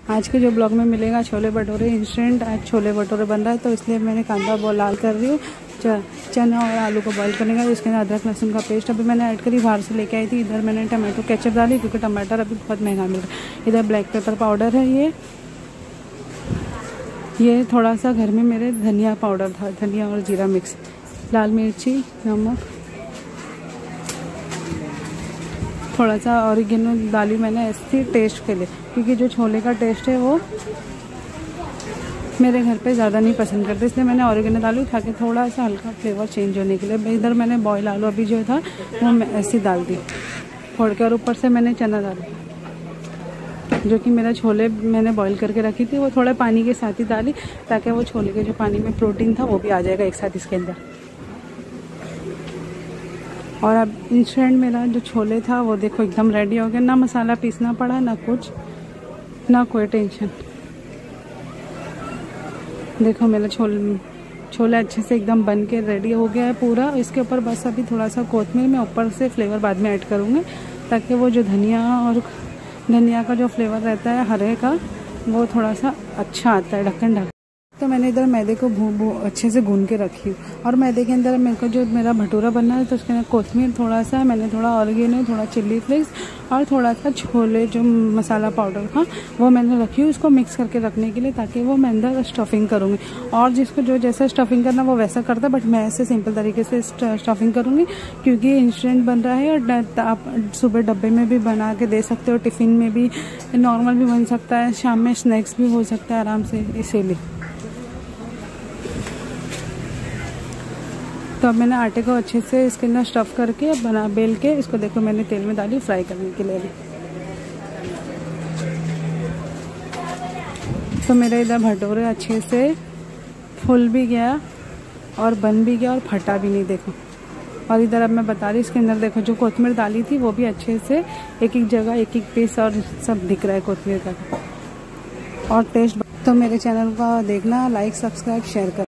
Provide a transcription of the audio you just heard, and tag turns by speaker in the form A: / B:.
A: आज के जो ब्लॉग में मिलेगा छोले भटूरे इंस्टेंट। आज छोले भटूरे बन रहा है तो इसलिए मैंने कांदा बहुत लाल कर रही हूँ। चना और आलू को बॉईल करने का, इसके अंदर अदरक लहसुन का पेस्ट अभी मैंने ऐड करी, बाहर से लेके आई थी। इधर मैंने टमाटो केचप डाली क्योंकि टमाटर अभी बहुत महंगा मिल रहा है। इधर ब्लैक पेपर पाउडर है, ये थोड़ा सा घर में मेरे धनिया पाउडर था, धनिया और जीरा मिक्स, लाल मिर्ची, नमक, थोड़ा सा ऑरिगेनो डाली मैंने ऐसे टेस्ट के लिए, क्योंकि जो छोले का टेस्ट है वो मेरे घर पे ज़्यादा नहीं पसंद करते, इसलिए मैंने ऑरिगेनो डाली ताकि थोड़ा सा हल्का फ्लेवर चेंज होने के लिए। इधर मैंने बॉयल आलू अभी जो था वो मैं ऐसे डाल दी फोड़ के, और ऊपर से मैंने चना डाला जो कि मेरा छोले मैंने बॉईल करके रखी थी, वो थोड़ा पानी के साथ ही डाली ताकि वो छोले के जो पानी में प्रोटीन था वो भी आ जाएगा एक साथ इसके अंदर। और अब इंस्टेंट मेरा जो छोले था वो देखो एकदम रेडी हो गया, ना मसाला पीसना पड़ा, ना कुछ, ना कोई टेंशन। देखो मेरा छोले अच्छे से एकदम बन के रेडी हो गया है पूरा। इसके ऊपर बस अभी थोड़ा सा कोथिमीर में ऊपर से फ्लेवर बाद में ऐड करूँगी ताकि वो जो धनिया का जो फ्लेवर रहता है हरे का वो थोड़ा सा अच्छा आता है ढक्कन ढक। तो मैंने इधर मैदे को अच्छे से गूंद के रखी हूँ, और मैदे के अंदर मेरे को जो मेरा भटूरा बनना है तो उसके अंदर कोथिमीर थोड़ा सा, मैंने थोड़ा ऑरिगेनो, थोड़ा चिल्ली फ्लेक्स और थोड़ा सा छोले जो मसाला पाउडर था वो मैंने रखी हूँ, उसको मिक्स करके रखने के लिए ताकि वो मैं अंदर स्टफिंग करूँगी। और जिसको जो जैसा स्टफिंग करना वो वैसा करता है, बट मैं ऐसे सिंपल तरीके से स्टफिंग करूँगी क्योंकि इंस्टेंट बन रहा है। और आप सुबह डब्बे में भी बना के दे सकते हो, टिफ़िन में भी नॉर्मल भी बन सकता है, शाम में स्नैक्स भी हो सकता है आराम से, इसीलिए। तो अब मैंने आटे को अच्छे से इसके अंदर स्टफ़ करके बेल के इसको देखो मैंने तेल में डाली फ्राई करने के लिए भी। तो मेरे इधर भटूरे अच्छे से फूल भी गया और बन भी गया और फटा भी नहीं, देखो। और इधर अब मैं बता रही इसके अंदर देखो जो कोथिमीर डाली थी वो भी अच्छे से एक एक जगह एक एक पीस और सब दिख रहा है कोथिमीर का। और टेस्ट तो मेरे चैनल का देखना, लाइक सब्सक्राइब शेयर कर।